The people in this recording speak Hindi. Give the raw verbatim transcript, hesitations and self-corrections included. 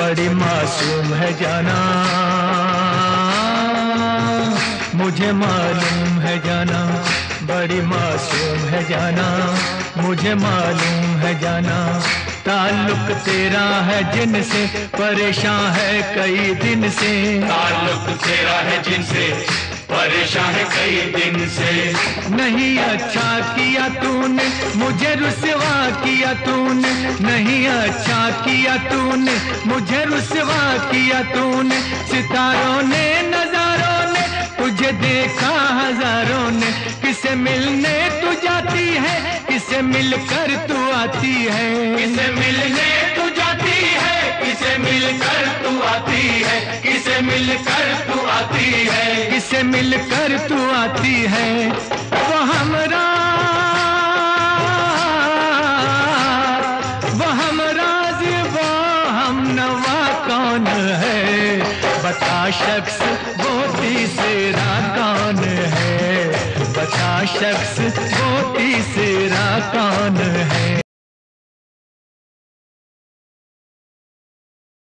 बड़ी मासूम है जाना, मुझे मालूम है जाना, बड़ी मासूम है जाना, मुझे मालूम है जाना। ताल्लुक तेरा है जिनसे, परेशान है कई दिन से, ताल्लुक तेरा है जिनसे, परेशान है कई दिन से। नहीं अच्छा किया तूने, मुझे रुसवा किया तूने, नहीं अच्छा किया तूने, मुझे रुसवा किया तूने। सितारों ने नजारों ने तुझे देखा हजारों ने, किसे मिलने तू जाती है, किसे मिलकर तू आती है, किसे मिलने तू जाती है, किसे मिलकर तू आती है, किसे मिलकर तू आती है, किसे मिलकर तू आती है। वो हमरा वो हमराज वो हम नवा कौन है, बता शख्स वो तीसरा कौन है, बता शख्स वो तीसरा कौन है।